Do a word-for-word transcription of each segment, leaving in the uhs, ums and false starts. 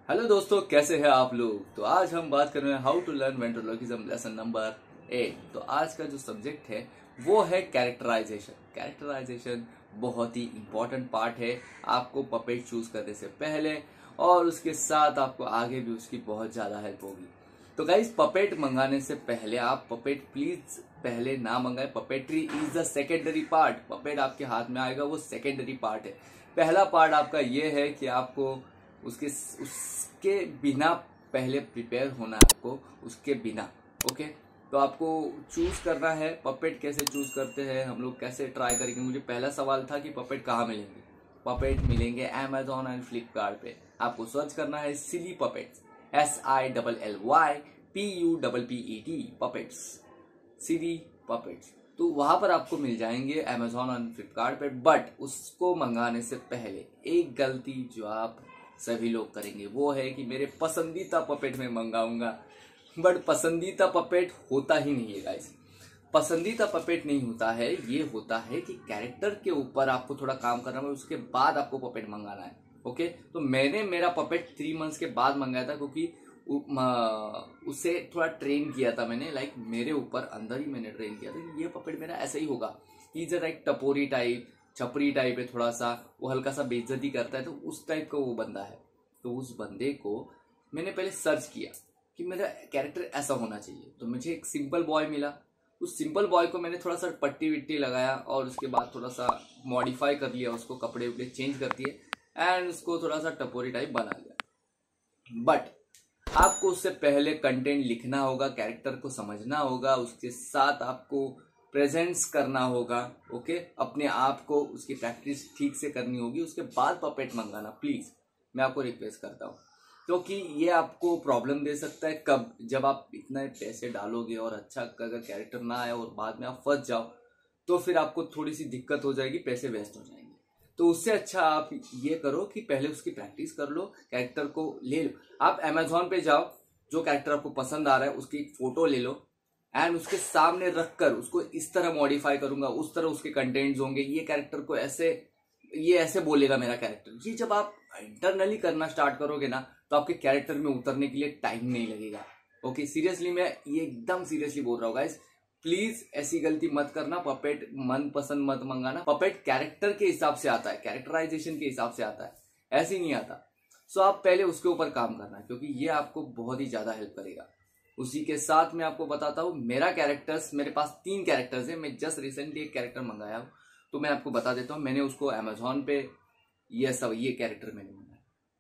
Hello दोस्तों, कैसे हैं आप लोग। तो आज हम बात कर रहे हैं how to learn ventriloquism lesson number eight. तो आज का जो सब्जेक्ट है वो है कैरेक्टराइजेशन। कैरेक्टराइजेशन बहुत ही इंपॉर्टेंट पार्ट है आपको पपेट चूज करने से पहले, और उसके साथ आपको आगे भी उसकी बहुत ज्यादा हेल्प होगी। तो गाइस, पपेट मंगाने से पहले आप पपेट प्लीज पहले ना मंगाए। Puppetry is the secondary part. Puppet आपके हाथ में आएगा वो सेकेंडरी पार्ट है। पहला पार्ट आपका ये है कि आपको उसके उसके बिना पहले प्रिपेयर होना है, आपको उसके बिना। ओके, तो आपको चूज करना है पपेट। कैसे चूज करते हैं हम लोग, कैसे ट्राई करेंगे। मुझे पहला सवाल था कि पपेट कहाँ मिलेंगे। पपेट मिलेंगे अमेजोन एंड फ्लिपकार्ट पे। आपको सर्च करना है silly puppets, S I double L Y P U double P E T puppets, silly puppets. तो वहां पर आपको मिल जाएंगे अमेजोन और फ्लिपकार्ट पे। बट उसको मंगाने से पहले एक गलती जो आप सभी लोग करेंगे वो है कि मेरे पसंदीदा पपेट में मंगाऊंगा। बट पसंदीदा पपेट होता ही नहीं है गाइस। पसंदीदा पपेट नहीं होता है, ये होता है कि कैरेक्टर के ऊपर आपको थोड़ा काम करना है, उसके बाद आपको पपेट मंगाना है। ओके, तो मैंने मेरा पपेट थ्री मंथ्स के बाद मंगाया था, क्योंकि उसे थोड़ा ट्रेन किया था मैंने। लाइक मेरे ऊपर अंदर ही मैंने ट्रेन किया था कि ये पपेट मेरा ऐसा ही होगा। इज लाइक टपोरी टाइप, छपरी टाइप है, थोड़ा सा वो हल्का सा बेइज्जती करता है, तो उस टाइप का वो बंदा है। तो उस बंदे को मैंने पहले सर्च किया कि मेरा कैरेक्टर ऐसा होना चाहिए। तो मुझे एक सिंपल बॉय मिला। उस सिंपल बॉय को मैंने थोड़ा सा पट्टी विट्टी लगाया और उसके बाद थोड़ा सा मॉडिफाई कर लिया, उसको कपड़े वपड़े चेंज कर दिए एंड उसको थोड़ा सा टपोरी टाइप बना लिया। बट आपको उससे पहले कंटेंट लिखना होगा, कैरेक्टर को समझना होगा, उसके साथ आपको प्रेजेंस करना होगा। ओके, अपने आप को उसकी प्रैक्टिस ठीक से करनी होगी। उसके बाद पपेट मंगाना प्लीज, मैं आपको रिक्वेस्ट करता हूँ, क्योंकि ये आपको प्रॉब्लम दे सकता है। कब, जब आप इतना पैसे डालोगे और अच्छा अगर कैरेक्टर ना आए और बाद में आप फंस जाओ, तो फिर आपको थोड़ी सी दिक्कत हो जाएगी, पैसे वेस्ट हो जाएंगे। तो उससे अच्छा आप ये करो कि पहले उसकी प्रैक्टिस कर लो, कैरेक्टर को ले लो। आप अमेजोन पे जाओ, जो कैरेक्टर आपको पसंद आ रहा है उसकी फोटो ले लो एंड उसके सामने रखकर उसको इस तरह मॉडिफाई करूंगा, उस तरह उसके कंटेंट्स होंगे, ये कैरेक्टर को ऐसे, ये ऐसे बोलेगा मेरा कैरेक्टर। ये जब आप इंटरनली करना स्टार्ट करोगे ना, तो आपके कैरेक्टर में उतरने के लिए टाइम नहीं लगेगा। ओके, सीरियसली मैं ये एकदम सीरियसली बोल रहा हूँ गाइस। प्लीज ऐसी गलती मत करना, पपेट मन पसंद मत मंगाना। पपेट कैरेक्टर के हिसाब से आता है, कैरेक्टराइजेशन के हिसाब से आता है, ऐसे नहीं आता। सो आप पहले उसके ऊपर काम करना, क्योंकि ये आपको बहुत ही ज्यादा हेल्प करेगा। उसी के साथ मैं आपको बताता हूँ मेरा कैरेक्टर्स, मेरे पास तीन कैरेक्टर्स है। मैं जस्ट रिसेंटली एक कैरेक्टर मंगाया हूँ, तो मैं आपको बता देता हूँ। मैंने उसको अमेजोन पे ये सब ये कैरेक्टर मैंने मंगाया।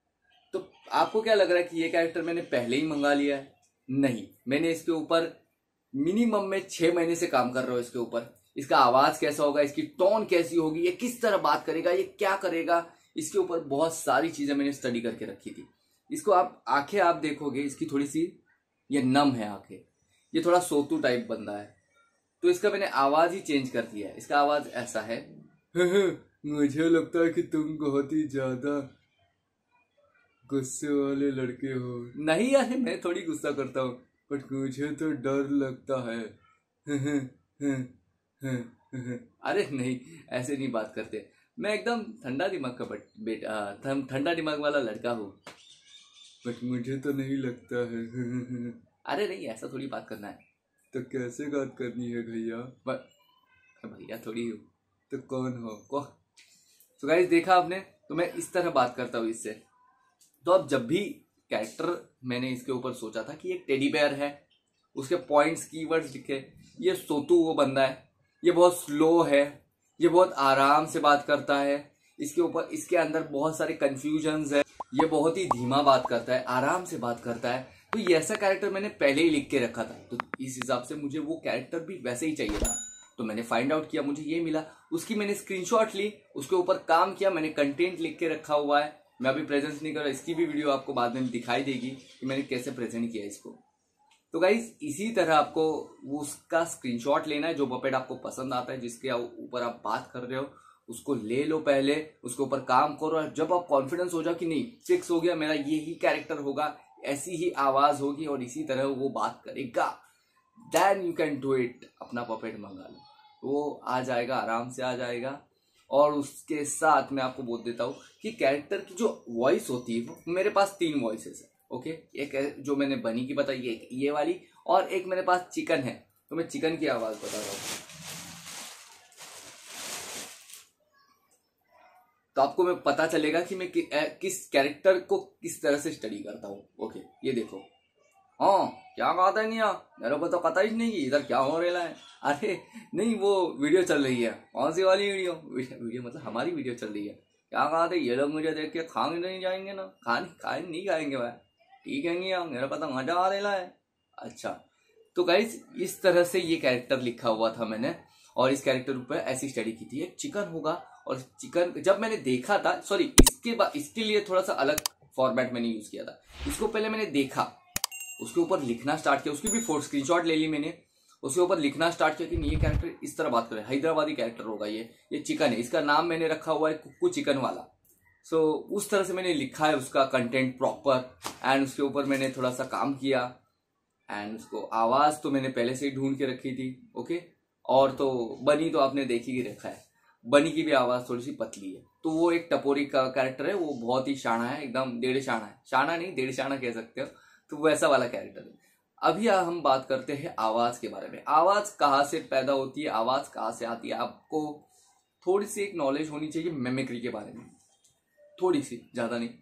तो आपको क्या लग रहा है कि ये कैरेक्टर मैंने पहले ही मंगा लिया है? नहीं, मैंने इसके ऊपर मिनिमम में छह महीने से काम कर रहा हूँ। इसके ऊपर इसका आवाज कैसा होगा, इसकी टोन कैसी होगी, ये किस तरह बात करेगा, ये क्या करेगा, इसके ऊपर बहुत सारी चीजें मैंने स्टडी करके रखी थी। इसको आप आंखें आप देखोगे, इसकी थोड़ी सी ये नम है आंखें, ये थोड़ा सोतू टाइप बंदा है। तो इसका मैंने आवाज ही चेंज कर दिया है। इसका आवाज ऐसा है, मुझे लगता है कि तुम बहुत ही ज्यादा गुस्से वाले लड़के हो। नहीं यार, मैं थोड़ी गुस्सा करता हूँ, बट मुझे तो डर लगता है। अरे नहीं, ऐसे नहीं बात करते। मैं एकदम ठंडा दिमाग का बट बेटा ठंडा दिमाग वाला लड़का हूँ, बट मुझे तो नहीं लगता है। अरे नहीं, ऐसा थोड़ी बात करना है। तो कैसे बात करनी है भैया? भैया थोड़ी हो तो कौन हो को? तो गाइस, देखा आपने, तो मैं इस तरह बात करता हूँ इससे। तो अब जब भी कैरेक्टर मैंने इसके ऊपर सोचा था कि एक टेडी बेयर है, उसके पॉइंट्स कीवर्ड्स लिखे, ये सोतू वो बंदा है, ये बहुत स्लो है, ये बहुत आराम से बात करता है, इसके ऊपर इसके अंदर बहुत सारे कंफ्यूजन्स है, ये बहुत ही धीमा बात करता है, आराम से बात करता है। तो ये ऐसा कैरेक्टर मैंने पहले ही लिख के रखा था। तो इस हिसाब से मुझे वो कैरेक्टर भी वैसे ही चाहिए था। तो मैंने फाइंड आउट किया, मुझे ये मिला, उसकी मैंने स्क्रीनशॉट ली, उसके ऊपर काम किया, मैंने कंटेंट लिख के रखा हुआ है। मैं अभी प्रेजेंट नहीं कर रहा, इसकी भी वीडियो आपको बाद में दिखाई देगी कि मैंने कैसे प्रेजेंट किया इसको। तो गाइज, इसी तरह आपको उसका स्क्रीनशॉट लेना है, जो पपेट आपको पसंद आता है, जिसके ऊपर आप बात कर रहे हो, उसको ले लो, पहले उसके ऊपर काम करो। और जब आप कॉन्फिडेंस हो जाओ कि नहीं, फिक्स हो गया, मेरा ये ही कैरेक्टर होगा, ऐसी ही आवाज होगी और इसी तरह वो बात करेगा, then you can do it. अपना पपेट मंगा लो, वो आ जाएगा, आराम से आ जाएगा। और उसके साथ मैं आपको बोल देता हूँ कि कैरेक्टर की जो वॉइस होती है, वो मेरे पास तीन वॉइसेस है। ओके, एक जो मैंने बनी की बताई, एक ये वाली, और एक मेरे पास चिकन है। तो मैं चिकन की आवाज बता रहा हूँ। तो आपको मैं पता चलेगा कि मैं कि, ए, किस कैरेक्टर को किस तरह से स्टडी करता हूँ। ओके, ये देखो। हाँ, क्या कहा था नहीं, मेरे को तो पता ही नहीं कि इधर क्या हो रहा है। अरे नहीं, वो वीडियो चल रही है। कौन सी वाली वीडियो? वीडियो मतलब हमारी वीडियो चल रही है। क्या कहा था, ये लोग मुझे देख के खाने नहीं जाएंगे ना? खाने खाए नहीं खाएंगे भाई, ठीक है नहीं, मेरे को तो मजा आ रहा है। अच्छा, तो गाइस इस तरह से ये कैरेक्टर लिखा हुआ था मैंने, और इस कैरेक्टर पर ऐसी स्टडी की थी। एक चिकन होगा, और चिकन जब मैंने देखा था, सॉरी इसके बाद इसके लिए थोड़ा सा अलग फॉर्मेट मैंने यूज किया था। इसको पहले मैंने देखा, उसके ऊपर लिखना स्टार्ट किया, उसकी भी फोटो स्क्रीनशॉट ले ली मैंने, उसके ऊपर लिखना स्टार्ट किया कि ये कैरेक्टर इस तरह बात करे, हैदराबादी कैरेक्टर होगा ये ये चिकन है, इसका नाम मैंने रखा हुआ है कुक्कू चिकन वाला। सो so, उस तरह से मैंने लिखा है उसका कंटेंट प्रॉपर, एंड उसके ऊपर मैंने थोड़ा सा काम किया, एंड उसको आवाज तो मैंने पहले से ही ढूंढ के रखी थी। ओके, और तो बनी तो आपने देखी ही रखा है, बनी की भी आवाज थोड़ी सी पतली है। तो वो एक टपोरी का कैरेक्टर है, वो बहुत ही शाना है, एकदम डेढ़ शाना है, शाना नहीं डेढ़ शाना कह सकते हो। तो वो ऐसा वाला कैरेक्टर है। अभी हम बात करते हैं आवाज के बारे में। आवाज कहाँ से पैदा होती है, आवाज कहाँ से आती है, आपको थोड़ी सी एक नॉलेज होनी चाहिए मेमिक्री के बारे में, थोड़ी सी, ज्यादा नहीं।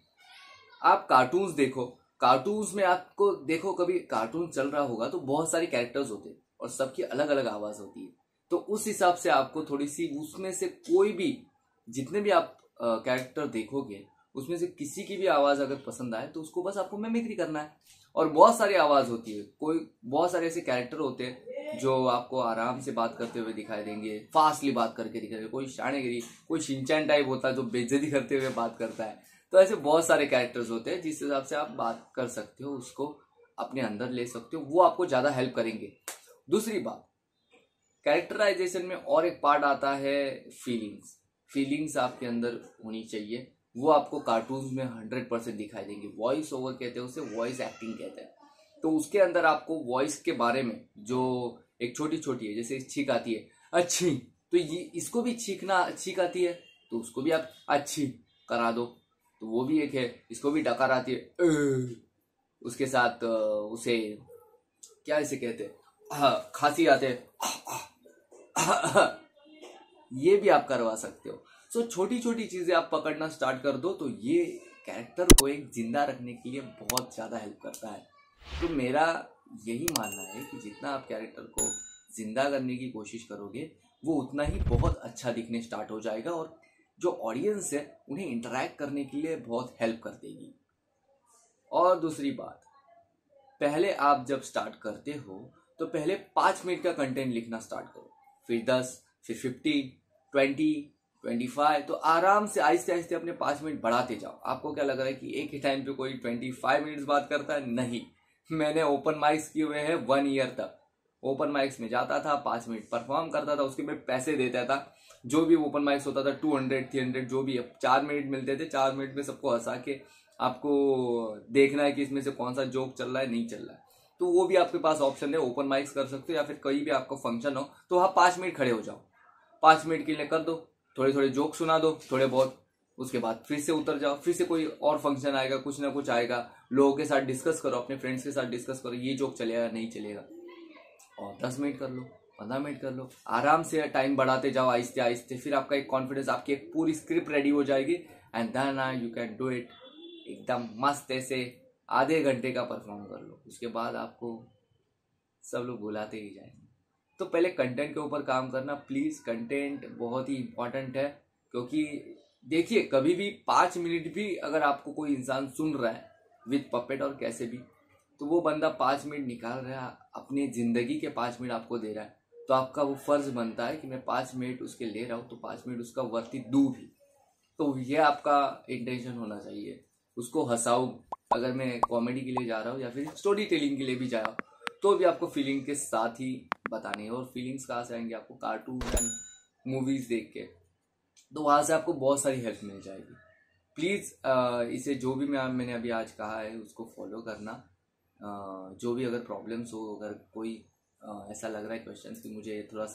आप कार्टून्स देखो, कार्टून्स में आपको देखो, कभी कार्टून चल रहा होगा तो बहुत सारे कैरेक्टर्स होते हैं और सबकी अलग अलग आवाज होती है। तो उस हिसाब से आपको थोड़ी सी उसमें से कोई भी, जितने भी आप कैरेक्टर देखोगे उसमें से किसी की भी आवाज अगर पसंद आए तो उसको बस आपको मिमिक्री करना है। और बहुत सारी आवाज होती है, कोई बहुत सारे ऐसे कैरेक्टर होते हैं जो आपको आराम से बात करते हुए दिखाई देंगे, फास्टली बात करके दिखाई देंगे। कोई शानेगिरी, कोई शिनचैन टाइप होता है जो बेइज्जती करते हुए बात करता है। तो ऐसे बहुत सारे कैरेक्टर्स होते हैं जिस हिसाब से आप बात कर सकते हो, उसको अपने अंदर ले सकते हो, वो आपको ज्यादा हेल्प करेंगे। दूसरी बात, कैरेक्टराइजेशन में और एक पार्ट आता है फीलिंग्स। फीलिंग्स आपके अंदर होनी चाहिए, वो आपको कार्टून्स में हंड्रेड परसेंट दिखाई देंगे। वॉइस ओवर कहते हैं उसे, वॉइस एक्टिंग कहते हैं। तो उसके अंदर आपको वॉइस के बारे में जो एक छोटी छोटी है, जैसे छींक आती है अच्छी, तो ये इसको भी छींकना छींक आती है तो उसको भी आप अच्छी करा दो, तो वो भी एक है। इसको भी डकार आती है, उसके साथ उसे क्या इसे कहते हैं, खांसी आते हैं, ये भी आप करवा सकते हो। सो छोटी छोटी चीजें आप पकड़ना स्टार्ट कर दो तो ये कैरेक्टर को एक जिंदा रखने के लिए बहुत ज्यादा हेल्प करता है। तो मेरा यही मानना है कि जितना आप कैरेक्टर को जिंदा करने की कोशिश करोगे वो उतना ही बहुत अच्छा दिखने स्टार्ट हो जाएगा, और जो ऑडियंस है उन्हें इंटरेक्ट करने के लिए बहुत हेल्प कर देगी। और दूसरी बात, पहले आप जब स्टार्ट करते हो तो पहले पांच मिनट का कंटेंट लिखना स्टार्ट करो, फिर दस, फिर फिफ्टीन, ट्वेंटी, ट्वेंटी फाइव, तो आराम से आहिस्ते आहिस्ते अपने पांच मिनट बढ़ाते जाओ। आपको क्या लग रहा है कि एक ही टाइम पे कोई ट्वेंटी फाइव मिनट्स बात करता है? नहीं, मैंने ओपन माइक्स किए हुए हैं वन ईयर तक। ओपन माइक्स में जाता था, पांच मिनट परफॉर्म करता था, उसके मैं पैसे देता था। जो भी ओपन माइक्स होता था, टू हंड्रेड थ्री हंड्रेड जो भी, चार मिनट मिलते थे, चार मिनट में सबको हंसा के आपको देखना है कि इसमें से कौन सा जोक चल रहा है, नहीं चल रहा है। तो वो भी आपके पास ऑप्शन है, ओपन माइक्स कर सकते हो, या फिर कहीं भी आपका फंक्शन हो तो वहाँ पांच मिनट खड़े हो जाओ, पांच मिनट के लिए कर दो, थोड़े थोड़े जोक सुना दो थोड़े बहुत, उसके बाद फिर से उतर जाओ, फिर से कोई और फंक्शन आएगा, कुछ ना कुछ आएगा, लोगों के साथ डिस्कस करो, अपने फ्रेंड्स के साथ डिस्कस करो, ये जोक चलेगा नहीं चलेगा, और दस मिनट कर लो, पंद्रह मिनट कर लो, आराम से टाइम बढ़ाते जाओ आहिस्ते आहिस्ते। फिर आपका एक कॉन्फिडेंस, आपकी एक पूरी स्क्रिप्ट रेडी हो जाएगी, and then you can do it एकदम मस्त। ऐसे आधे घंटे का परफॉर्म कर लो, उसके बाद आपको सब लोग बुलाते ही जाएंगे। तो पहले कंटेंट के ऊपर काम करना प्लीज, कंटेंट बहुत ही इंपॉर्टेंट है, क्योंकि देखिए कभी भी पांच मिनट भी अगर आपको कोई इंसान सुन रहा है विद पपेट और कैसे भी, तो वो बंदा पांच मिनट निकाल रहा है, अपनी जिंदगी के पांच मिनट आपको दे रहा है, तो आपका वो फर्ज बनता है कि मैं पांच मिनट उसके ले रहा हूँ तो पांच मिनट उसका वर्ती दूं भी। तो ये आपका इंटेंशन होना चाहिए, उसको हंसाऊं। अगर मैं कॉमेडी के लिए जा रहा हूँ या फिर स्टोरी टेलिंग के लिए भी जा रहा हूँ तो भी आपको फीलिंग के साथ ही बतानी है। और फीलिंग्स कहाँ से आएंगे? आपको कार्टून एंड मूवीज देख के, तो वहां से आपको बहुत सारी हेल्प मिल जाएगी। प्लीज इसे जो भी मैं मैंने अभी आज कहा है उसको फॉलो करना। uh, जो भी अगर प्रॉब्लम्स हो, अगर कोई uh, ऐसा लग रहा है क्वेश्चंस कि मुझे थोड़ा सा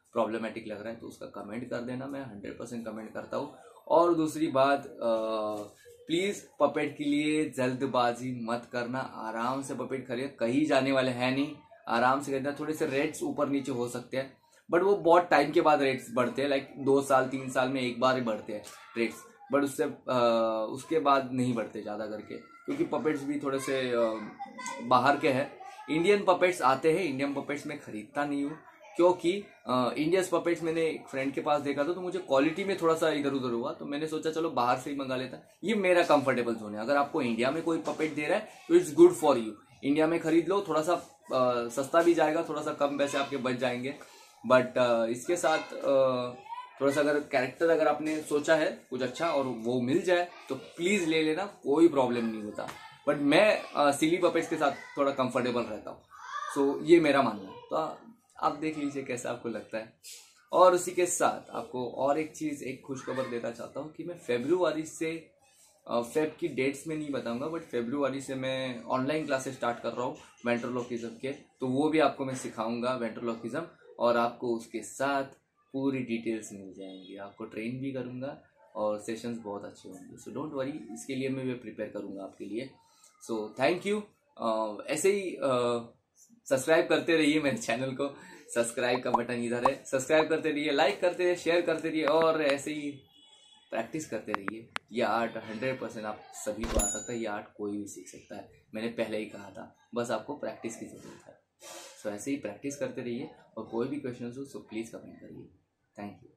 प्रॉब्लमेटिक लग रहा है तो उसका कमेंट कर देना, मैं हंड्रेड परसेंट कमेंट करता हूँ। और दूसरी बात, प्लीज़ पपेट के लिए जल्दबाजी मत करना, आराम से पपेट खरीद, कहीं जाने वाले हैं नहीं, आराम से खरीदना। थोड़े से रेट्स ऊपर नीचे हो सकते हैं बट वो बहुत टाइम के बाद रेट्स बढ़ते हैं, लाइक दो साल तीन साल में एक बार ही बढ़ते हैं रेट्स, बट उससे आ, उसके बाद नहीं बढ़ते ज़्यादा करके, क्योंकि पपेट्स भी थोड़े से आ, बाहर के हैं। इंडियन पपेट्स आते हैं, इंडियन पपेट्स मैं खरीदता नहीं हूँ, क्योंकि इंडियन पपेट्स मैंने एक फ्रेंड के पास देखा था तो मुझे क्वालिटी में थोड़ा सा इधर उधर हुआ, तो मैंने सोचा चलो बाहर से ही मंगा लेता। ये मेरा कंफर्टेबल जोन है। अगर आपको इंडिया में कोई पपेट दे रहा है तो it's good for you, India में खरीद लो, थोड़ा सा आ, सस्ता भी जाएगा, थोड़ा सा कम पैसे आपके बच जाएंगे। बट uh, इसके साथ uh, थोड़ा सा अगर कैरेक्टर अगर आपने सोचा है कुछ अच्छा और वो मिल जाए तो प्लीज ले लेना, कोई प्रॉब्लम नहीं होता। बट मैं सिली पपेट्स के साथ थोड़ा कंफर्टेबल रहता हूँ, सो so, ये मेरा मानना है। तो आप देख लीजिए कैसा आपको लगता है। और उसी के साथ आपको और एक चीज, एक खुशखबर देना चाहता हूँ कि मैं फेब्रुआरी से, फेब की डेट्स में नहीं बताऊंगा, बट फेब्रुआरी से मैं ऑनलाइन क्लासेस स्टार्ट कर रहा हूँ वेंट्रोलोकिज्म के, तो वो भी आपको मैं सिखाऊंगा वेंट्रोलोकिज्म, और आपको उसके साथ पूरी डिटेल्स मिल जाएंगी, आपको ट्रेन भी करूंगा और सेशंस बहुत अच्छे होंगे। सो डोंट वरी, इसके लिए मैं भी प्रिपेयर करूंगा आपके लिए। So thank you. ऐसे ही सब्सक्राइब करते रहिए मेरे चैनल को, सब्सक्राइब का बटन इधर है, सब्सक्राइब करते रहिए, लाइक करते रहिए, शेयर करते रहिए, और ऐसे ही प्रैक्टिस करते रहिए। ये आर्ट हंड्रेड परसेंट आप सभी को आ सकता है, ये आर्ट कोई भी सीख सकता है, मैंने पहले ही कहा था, बस आपको प्रैक्टिस की जरूरत है। सो ऐसे ही प्रैक्टिस करते रहिए, और कोई भी क्वेश्चन हो सो प्लीज़ कमेंट करिए। Thank you.